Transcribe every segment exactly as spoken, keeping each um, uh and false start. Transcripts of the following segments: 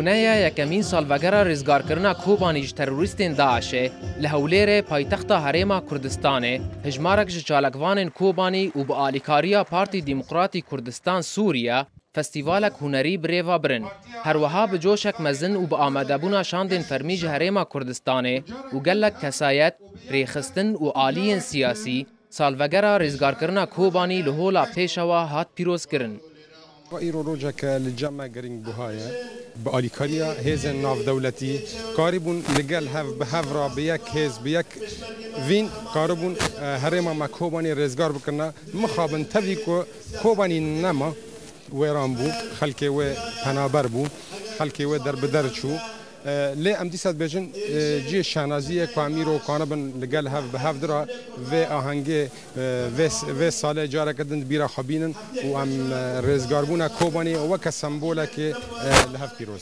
بونەیە یەکەمین ساڵڤەگەرە ڕێزگارکردنا کۆبانی ji terorîstên Daişê li Hewlêrê paytexta Herêma Kurdistanê hejmarek ji çalakvanên Kobanî û bi alîkariya Partî Demokratî Kurdistan Sûriye festîvalek hunerî bi rêva birin. Herwiha bi coşek mezin û bi amedebûna şandên fermî ji Herêma Kurdistanê û gelek kesayet, rêxistin û aliyên siyasî salvegera rêzgarkirina Kobanî li hola pêşewa hat pîrozkirin. ایرو روزه که لجمع گرینگ بوهایه با آلیکاریا هیزن ناف دولتی کاربون لگل هف به هف را به یک هیز به یک وین کاربون هرما ما کوبانی رزگار بکنه مخابن تبی کو کوبانی نما ویران بو خلکی و پنابر بو خلکی و در بدر چو لی ام دیسات بجن جی شانازیه کامیرو کانبن لگل هف به هف درا و آهنگه و ساله جاره کردن بیرا خبینن و ام رزگاربونا کوبانی و که سمبوله که لهف پیروز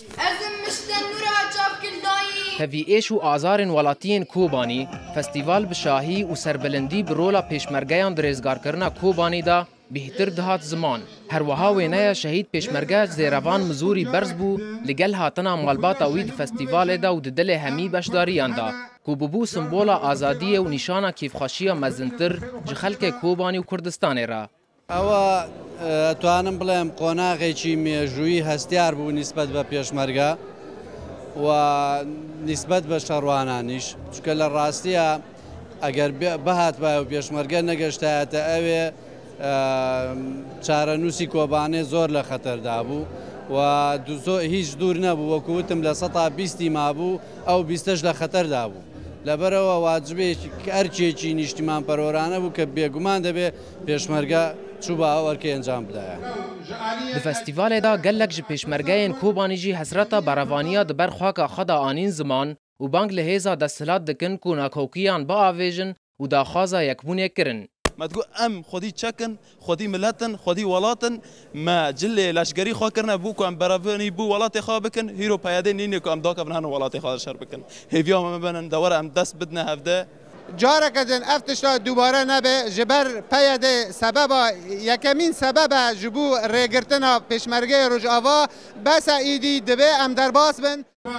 هەڤی ئێش و ئازارên welatiyên Kobanî festîval bi şahî û serbelindî bi rola pêşmergeyan di rêzgarkirina Kobanî da bêhtir dihat ziman. Herwiha wêneya şehîd pêşmerge Zêrevan Mizorî berz bû li gel hatina malbata wî di festîvalê da û di dilê hemî beşdariyan da ku bibû simbola azadiyê û nîşana kêfxweşiya mezintir ji xelkê Kobanî û Kurdistanê re. ئەوە توانم بڵێم قۆناغێکی مێژووی هەستیار بوو نیسبەت بە پێشمەرگە و نیسبەت بە شەڕوانانیش چکە لە ڕاستیە ئەگەر بەهات بە و پێشمەرگە نەگەشتایەتە ئەوێ چارەنووسی کۆبانێ زۆر لە خەتەردا بوو و هیچ دوور نەبوو وەکووتم لە سەتا بیستی مابوو ئەو بیستەش لە خەتەردا بوو لەبەرەوە واجبێکی ئەرچێکی نیشتیمان پەرۆرانە بوو کە بێگومان دەبێ پێشمەرگە چوو بە ئەوەرکە ئەنجام بدایە. Di festîvalê da gelek ji pêşmergeyên Kobanî jî hesreta berevaniya di ber xwaka xwe da anîn ziman û bang li hêza desthilat dikin ku nakokiyan biavêjin û daxwaza yekbûnê kirin. ما تقول ام خودی چکن خودی ملتن خودی ولاتن ما جله لشگری خوا کرنا بو کو ام برافنی بو ولات خوا بکن هیرو پیاده نینه کو ام داکو بنان ولات خوا شر بکن هیویا ما بنن دوره ام دست بدنا هفده جاره کدن افتشا دوباره نبه جبر پیاده سبب یکمین سبب جبو رگرتنا پشمرگه روجاوا بس ایدی دبه ام در باس بن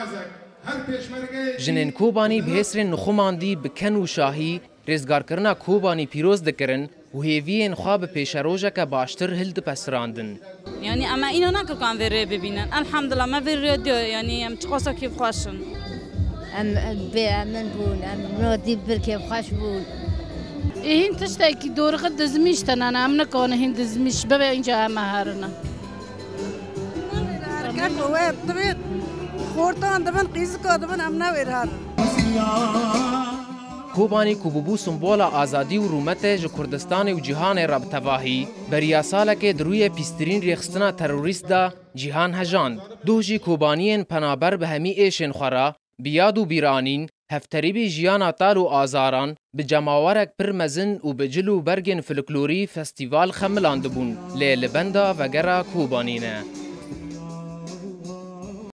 Jinên Kobanî bi hêsirên nixumandî bi ken û şahî rêzgarkirina Kobanî pîroz dikirin û hêviyên xwe bi pêşerojeke baştir hil dipesirandin. Yani em îna nakir ku em vê rê bibînin. Elhamdullah me vê rê diyo yani em çiqosa kêfxweş in. Em bê min bûn, em rodî bir kêfxweş bûn. Hîn tiştekî dorixi dizmîş tenane em nikane hîn dizmîş bibe înca em herine. Kobanî ku bibû simbola azadî û rûmetê ji Kurdistanê û cîhanê re bi tevahî, beriya salekê di rûyê pîstirîn rêxistina terorîst da cîhan hejand. Duh jî Kobaniyên penaber bi hemî êşên xwe re, biyad û bîranîn, hevterîbê jiyana tal û azaran, bi cemawerek pir mezin û bi cil û bergên folklorî festîval xemilandibûn, lê li benda vegera Kobanî ne.